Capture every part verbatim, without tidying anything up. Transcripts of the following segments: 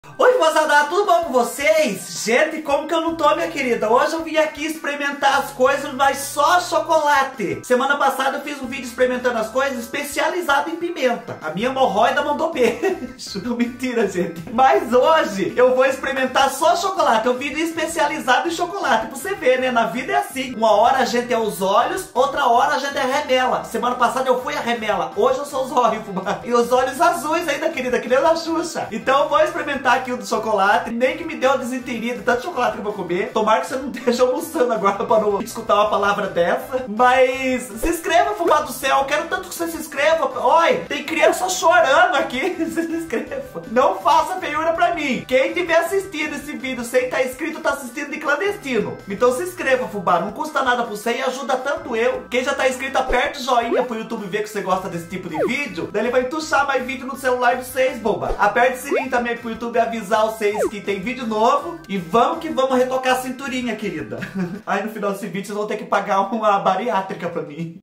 Oi, moçada, tudo bom com vocês? Gente, como que eu não tô, minha querida? Hoje eu vim aqui experimentar as coisas, mas só chocolate. Semana passada eu fiz um vídeo experimentando as coisas especializado em pimenta. A minha hemorroida mandou beijo. Não, mentira, gente. Mas hoje eu vou experimentar só chocolate. É um vídeo especializado em chocolate. Pra você ver, né? Na vida é assim. Uma hora a gente é os olhos, outra hora a gente é a remela. Semana passada eu fui a remela. Hoje eu sou os olhos, fubá. E os olhos azuis ainda, querida, que nem a da Xuxa. Então eu vou experimentar aqui o do chocolate, nem que me deu uma desinteria de tanto chocolate que eu vou comer. Tomara que você não esteja almoçando agora para não escutar uma palavra dessa. Mas se inscreva, fubá do céu. Eu quero tanto que você se inscreva. Oi, tem criança chorando aqui. Se inscreva. Não faça feiura pra mim. Quem estiver assistindo esse vídeo sem estar inscrito, tá assistindo de clandestino. Então se inscreva, fubá. Não custa nada pra você e ajuda tanto eu. Quem já tá inscrito, aperta o joinha pro YouTube ver que você gosta desse tipo de vídeo. Daí ele vai tuchar mais vídeo no celular de vocês, boba. Aperte o sininho também pro YouTube avisar vocês que tem vídeo novo. E vamos que vamos retocar a cinturinha, querida. Aí no final desse vídeo vocês vão ter que pagar uma bariátrica pra mim.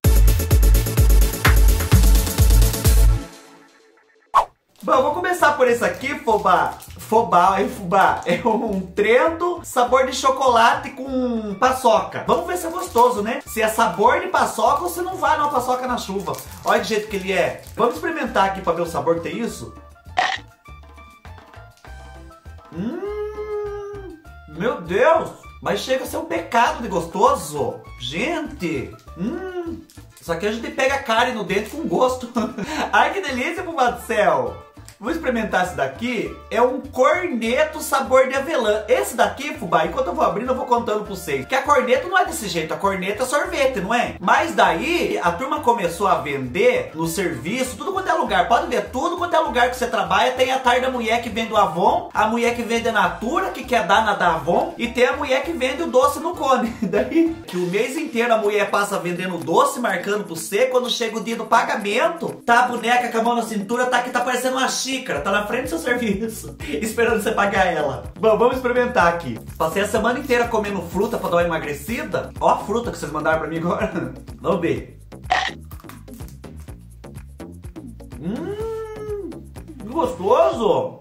Bom, eu vou começar por esse aqui, fubá. Fubá, hein, fubá? É um Trento sabor de chocolate com paçoca. Vamos ver se é gostoso, né? Se é sabor de paçoca ou se não vai numa paçoca na chuva. Olha que jeito que ele é. Vamos experimentar aqui pra ver o sabor que tem isso. Hum, meu Deus! Mas chega a ser um pecado de gostoso. Gente! Hum, isso aqui a gente pega carne no dente com gosto. Ai, que delícia, fubá do céu! Vou experimentar esse daqui. É um corneto sabor de avelã. Esse daqui, fubá, enquanto eu vou abrindo, eu vou contando pra vocês. Que a corneto não é desse jeito. A corneta é sorvete, não é? Mas daí, a turma começou a vender no serviço, tudo quanto é lugar. Pode ver, tudo quanto é lugar que você trabalha. Tem a tarde da mulher que vende o Avon, a mulher que vende a Natura, que quer dar na da Avon, e tem a mulher que vende o doce no cone. Daí, que o mês inteiro a mulher passa vendendo doce, marcando pra você. Quando chega o dia do pagamento, tá a boneca com a mão na cintura, tá aqui, tá parecendo uma xícara, tá na frente do seu serviço, esperando você pagar ela. Bom, vamos experimentar aqui. Passei a semana inteira comendo fruta pra dar uma emagrecida. Ó a fruta que vocês mandaram pra mim agora. Vamos ver. Hum, que gostoso.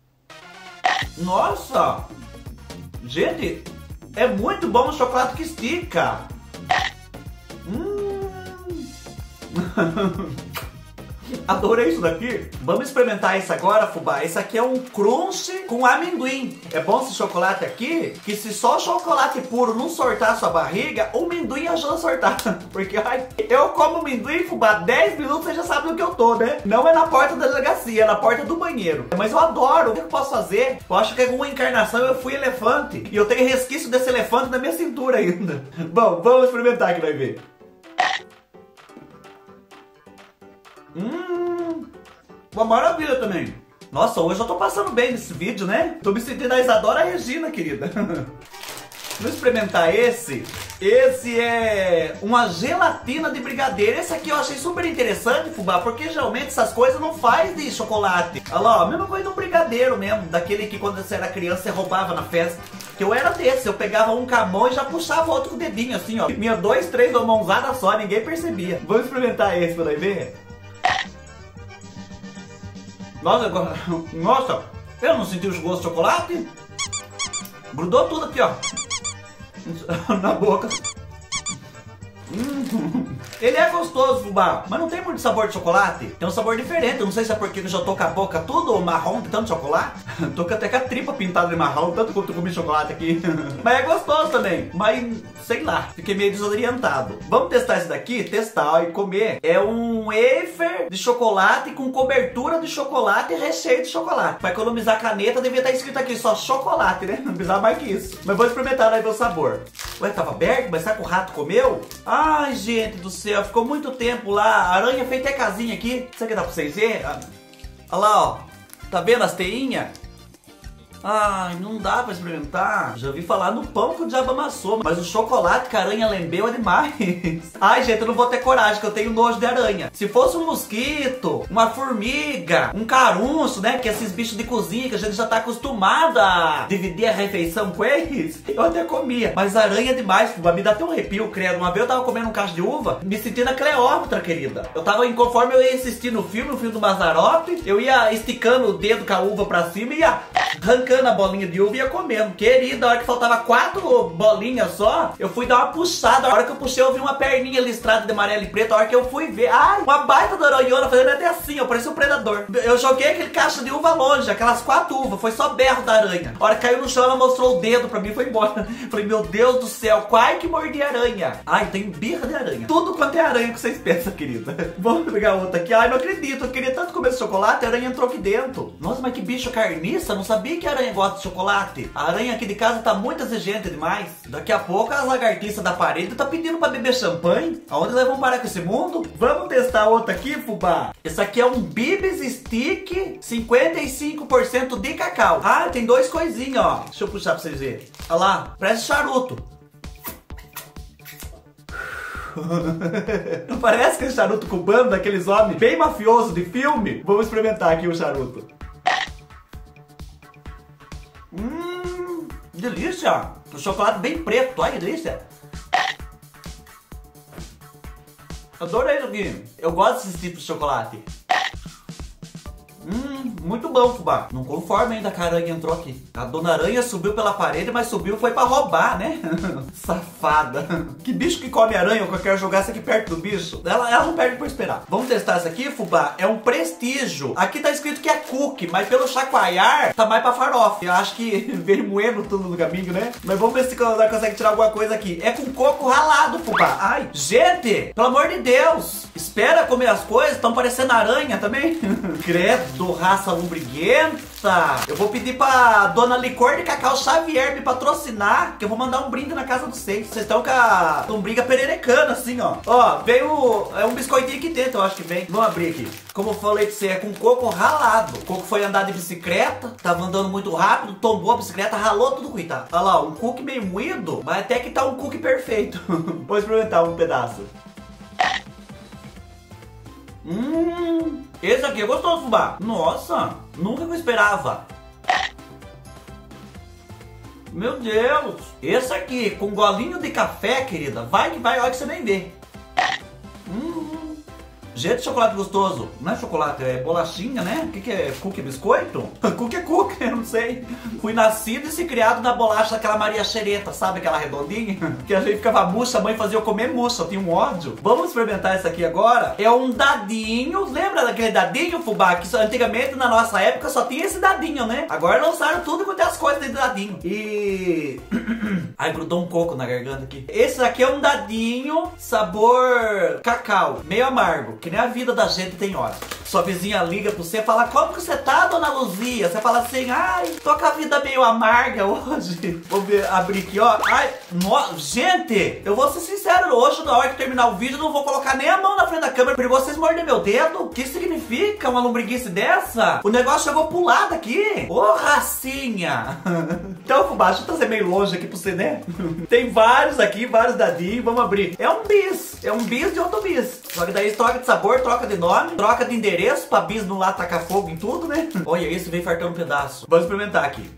Nossa. Gente, é muito bom o chocolate que estica. Hum. Adorei isso daqui. Vamos experimentar isso agora, fubá. Esse aqui é um crunch com amendoim. É bom esse chocolate aqui, que se só o chocolate puro não sortar a sua barriga, o amendoim ajuda a sortar. Porque ai, eu como amendoim, fubá, dez minutos você já sabe do que eu tô, né? Não é na porta da delegacia, é na porta do banheiro. Mas eu adoro. O que eu posso fazer? Eu acho que em alguma encarnação eu fui elefante. E eu tenho resquício desse elefante na minha cintura ainda. Bom, vamos experimentar que vai ver. Hum, uma maravilha também. Nossa, hoje eu tô passando bem nesse vídeo, né? Tô me sentindo a Isadora Regina, querida. Vou experimentar esse. Esse é uma gelatina de brigadeiro. Esse aqui eu achei super interessante, fubá, porque geralmente essas coisas não faz de chocolate. Olha lá, ó, a mesma coisa do brigadeiro mesmo. Daquele que quando você era criança você roubava na festa. Que eu era desse, eu pegava um com a mão e já puxava outro com o dedinho assim, ó. Minha dois, três de uma mãozada só, ninguém percebia. Vamos experimentar esse pra nós ver. Nossa, nossa, eu não senti os gostos de chocolate. Grudou tudo aqui, ó. Na boca. Hum. Ele é gostoso, fubá, mas não tem muito sabor de chocolate. Tem um sabor diferente. Eu não sei se é porque eu já tô com a boca tudo marrom de tanto chocolate. Tô até com a tripa pintada de marrom, tanto quanto eu comi chocolate aqui. Mas é gostoso também. Mas, sei lá, fiquei meio desorientado. Vamos testar esse daqui? Testar ó, e comer. É um wafer de chocolate com cobertura de chocolate e recheio de chocolate. Pra economizar a caneta, devia estar escrito aqui só chocolate, né? Não precisava mais que isso. Mas vou experimentar aí ver o sabor. Ué, tava aberto? Mas será que o rato comeu? Ai, gente do céu, ficou muito tempo lá. A aranha fez até casinha aqui. Será que dá pra vocês verem? Olha lá, ó. Tá vendo as teinhas? Ai, não dá pra experimentar. Já ouvi falar no pão que o diabo amassou, mas o chocolate que a aranha lambeu é demais. Ai, gente, eu não vou ter coragem, que eu tenho nojo de aranha. Se fosse um mosquito, uma formiga, um carunço, né? Que esses bichos de cozinha que a gente já tá acostumado a dividir a refeição com eles, eu até comia. Mas aranha é demais, me dá até um arrepio, credo. Uma vez eu tava comendo um cacho de uva, me sentindo a Cleópatra, querida. Eu tava, conforme eu ia assistir no filme, o filme do Mazzaropi, eu ia esticando o dedo com a uva pra cima e ia... arrancando a bolinha de uva e ia comendo. Querida, a hora que faltava quatro bolinhas só, eu fui dar uma puxada. A hora que eu puxei, eu vi uma perninha listrada de amarelo e preto. A hora que eu fui ver, ai, uma baita da aranhona fazendo até assim, eu parecia um predador. Eu joguei aquele caixa de uva longe, aquelas quatro uvas, foi só berro da aranha. A hora que caiu no chão, ela mostrou o dedo pra mim e foi embora. Falei, meu Deus do céu, quase que mordi a aranha. Ai, tem birra de aranha. Tudo quanto é aranha que vocês pensam, querida. Vamos pegar outra aqui. Ai, não acredito, eu queria tanto comer esse chocolate, a aranha entrou aqui dentro. Nossa, mas que bicho carniça, não sabia que a aranha gosta de chocolate. A aranha aqui de casa tá muito exigente demais. Daqui a pouco as lagartixas da parede tá pedindo pra beber champanhe. Aonde elas vão parar com esse mundo? Vamos testar outra aqui, fubá. Esse aqui é um Bibis Stick cinquenta e cinco por cento de cacau. Ah, tem dois coisinhos, ó. Deixa eu puxar pra vocês verem. Olha lá, parece charuto. Não parece aquele charuto cubano daqueles homens bem mafiosos de filme? Vamos experimentar aqui o charuto. Hum, delícia. O chocolate bem preto, olha que delícia. Adorei isso aqui. Eu gosto desse tipo de chocolate. Hum, muito bom, fubá. Não conforme ainda que a aranha entrou aqui. A dona aranha subiu pela parede, mas subiu foi pra roubar, né? Safada. Que bicho que come aranha que eu quero jogar isso aqui perto do bicho? Ela, ela não perde por esperar. Vamos testar isso aqui, fubá. É um prestígio. Aqui tá escrito que é cookie, mas pelo chacoalhar tá mais pra farofa. Eu acho que veio moendo tudo no caminho, né? Mas vamos ver se nós consegue tirar alguma coisa aqui. É com coco ralado, fubá. Ai, gente, pelo amor de Deus. Espera comer as coisas, estão parecendo aranha também. Credo. Do raça lombriguenta. Eu vou pedir pra dona Licor de Cacau Xavier me patrocinar, que eu vou mandar um brinde na casa dos seis. Vocês estão com a lombriga pererecana, assim, ó. Ó, veio... É um biscoitinho aqui dentro, eu acho que vem. Vamos abrir aqui. Como eu falei pra você, é com coco ralado. O coco foi andar de bicicleta, tava andando muito rápido, tombou a bicicleta, ralou tudo, coitado. Olha lá, um cookie meio moído, mas até que tá um cookie perfeito. Vou experimentar um pedaço. Hum, esse aqui é gostoso, fubá. Nossa, nunca que eu esperava. Meu Deus. Esse aqui, com golinho de café, querida. Vai que vai, olha que você nem vê. Hum. Gente, chocolate gostoso. Não é chocolate, é bolachinha, né? O que, que é? Cookie biscoito? Cookie é cookie, eu não sei. Fui nascido e se criado na bolacha daquela Maria Xereta, sabe aquela redondinha? Que a gente ficava murcha, a mãe fazia eu comer murcha, eu tinha um ódio. Vamos experimentar esse aqui agora. É um dadinho. Lembra daquele dadinho, fubá? Que antigamente, na nossa época, só tinha esse dadinho, né? Agora lançaram tudo quanto é as coisas dentro do dadinho. E... Ai, grudou um coco na garganta aqui. Esse aqui é um dadinho sabor cacau, meio amargo. Que nem a vida da gente tem hora. Sua vizinha liga pra você e fala, como que você tá, dona Luzia? Você fala assim, ai, tô com a vida meio amarga hoje. Vou ver, abrir aqui, ó. Ai, no... gente, eu vou ser sincero, hoje, na hora que terminar o vídeo, eu não vou colocar nem a mão na frente da câmera pra vocês morderem meu dedo. O que significa uma lombriguice dessa? O negócio chegou pro lado aqui. Ô, racinha. Então, fubá, deixa eu trazer meio longe aqui pra você, né? Tem vários aqui, vários dadinhos. Vamos abrir. É um bis. É um bis de outro bis. Só que daí troca de sabor, troca de nome, troca de endereço pra bis não lá tacar fogo em tudo, né? Olha, esse vem fartando um pedaço. Vamos experimentar aqui.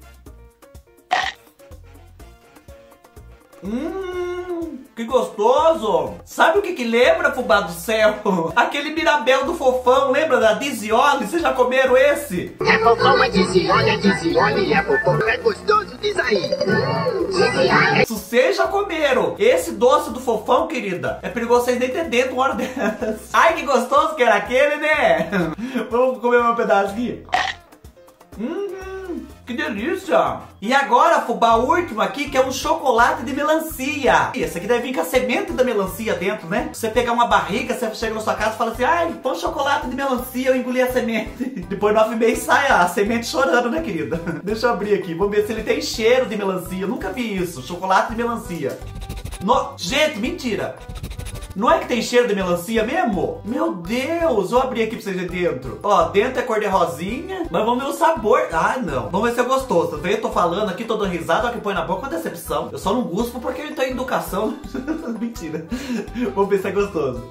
Hum, que gostoso! Sabe o que que lembra, fubá do céu? Aquele Mirabel do Fofão, lembra da Dizioli? Vocês já comeram esse? É Fofão, é Dizioli, é Dizioli, é Fofão, é gostoso, diz aí! Dizioli! Se vocês já comeram esse doce do Fofão, querida, é perigoso vocês nem ter dentro uma hora dessas. Ai, que gostoso que era aquele, né? Vamos comer um pedaço aqui. Hum, que delícia! E agora, fubá, o último aqui, que é um chocolate de melancia. Esse aqui deve vir com a semente da melancia dentro, né? Você pegar uma barriga, você chega na sua casa e fala assim, ai, põe chocolate de melancia, eu engoli a semente. Depois de nove meses sai a semente chorando, né, querida? Deixa eu abrir aqui, vamos ver se ele tem cheiro de melancia. Eu nunca vi isso, chocolate de melancia. No... Gente, mentira! Não é que tem cheiro de melancia mesmo? Meu Deus, vou abrir aqui pra vocês verem dentro. Ó, dentro é cor de rosinha, mas vamos ver o sabor. Ah, não. Vamos ver se é gostoso. Eu tô falando aqui, tô dando risada, ó, que põe na boca, uma decepção. Eu só não guspo porque ele tá em educação. Mentira. Vamos ver se é gostoso.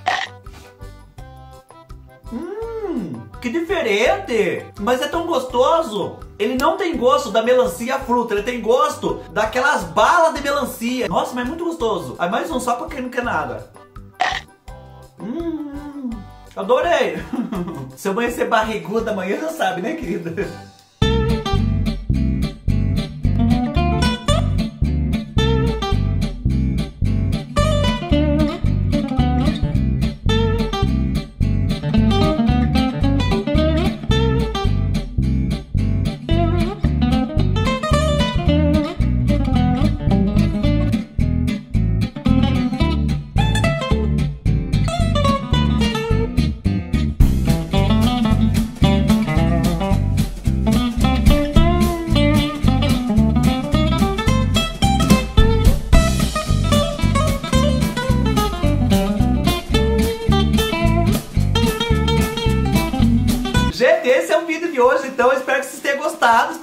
Hum, que diferente. Mas é tão gostoso. Ele não tem gosto da melancia fruta, ele tem gosto daquelas balas de melancia. Nossa, mas é muito gostoso. Aí mais um só pra quem não quer nada. Hum, adorei. Se eu amanhecer barriguda amanhã, já sabe, né, querida?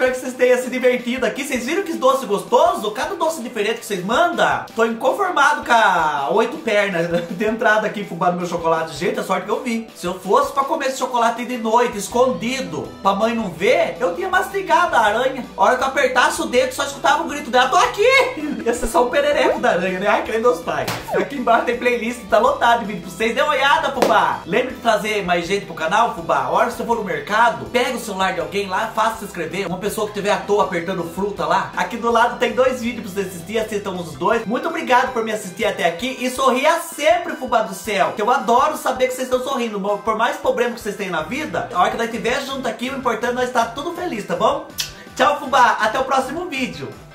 espero que vocês tenham se divertido aqui. Vocês viram que doce gostoso? Cada doce diferente que vocês mandam. Tô inconformado com a oito pernas de entrada aqui fubá no meu chocolate. Gente, a sorte que eu vi. Se eu fosse pra comer esse chocolate de noite, escondido, pra mãe não ver, eu tinha mastigado a aranha. A hora que eu apertasse o dedo, só escutava o grito dela: tô aqui! Ia ser só o perereco da aranha, né? Ai, credo dos pais. Aqui embaixo tem playlist, tá lotado de vídeo pra vocês. Dê uma olhada, fubá. Lembre de trazer mais gente pro canal, fubá. A hora que você for no mercado, pega o celular de alguém lá, faça se inscrever. Uma pessoa que estiver à toa apertando fruta lá. Aqui do lado tem dois vídeos pra você assistir, assistam os dois. Muito obrigado por me assistir até aqui e sorria sempre, fubá do céu. Que eu adoro saber que vocês estão sorrindo. Por mais problema que vocês tenham na vida, a hora que nós estiver junto aqui, o importante é nós estar tudo feliz, tá bom? Tchau, fubá. Até o próximo vídeo.